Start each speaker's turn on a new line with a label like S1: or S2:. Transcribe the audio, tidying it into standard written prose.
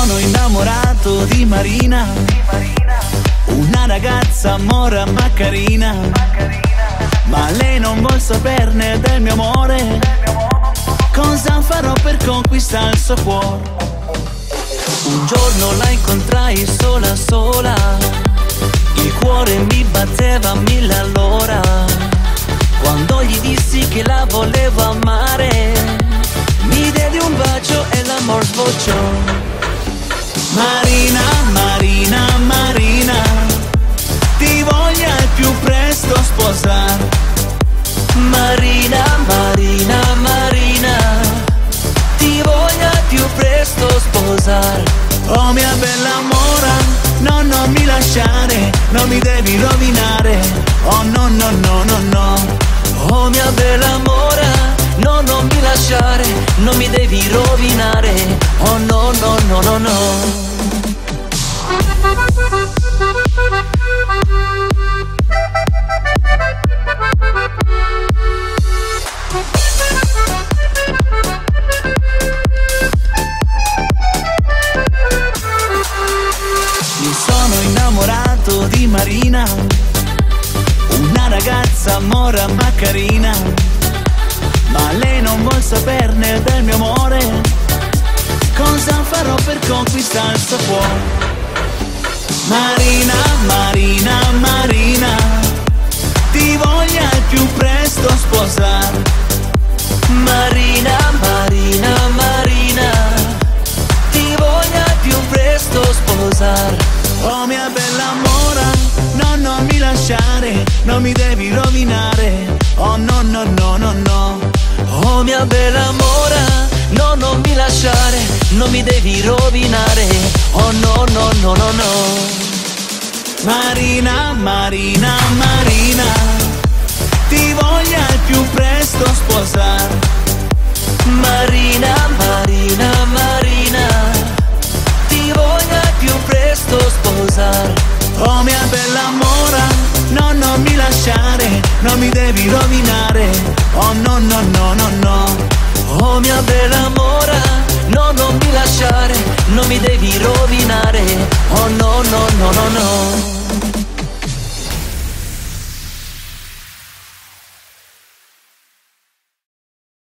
S1: sono innamorato di Marina, una ragazza mora ma carina, ma lei non vuol saperne del mio amore. Cosa farò per conquistare il suo cuore? Un giorno la incontrai sola sola, il cuore mi batteva a 1000 all'ora. Quando gli dissi che la volevo amare, mi diedi un bacio e l'amor sbocciò. Marina, Marina, Marina, ti voglio al più presto sposare. Marina, Marina, Marina, ti voglio al più presto sposare. Oh mia bella mora, no, non mi lasciare, non mi devi rovinare. Oh no, no, no, no, no. Oh mia bella mora, no, non mi lasciare, non mi devi rovinare. Oh no, no, no, no, no. Mi sono innamorato di Marina, una ragazza mora ma carina, ma lei non vuol saperne del mio amore. Cosa farò per conquistare il suo cuore? Marina, Marina, Marina, ti voglio al più presto sposare. Marina, Marina, Marina, ti voglio al più presto sposare. Oh mia bella mora, no, non mi lasciare, non mi devi rovinare. Oh no, no, no, no, no. Oh mia bella mora, no, non mi lasciare, non mi devi rovinare. Oh no, no, no, no, no. Marina, Marina, Marina, ti voglio al più presto sposare. Marina, Marina, Marina, ti voglio al più presto sposare. Oh mia bella mora, no, non mi lasciare, non mi devi rovinare. Oh no, no, no, no, no. Oh mia bella mora, no, non mi lasciare, non mi devi rovinare. Oh no, no, no, no, no.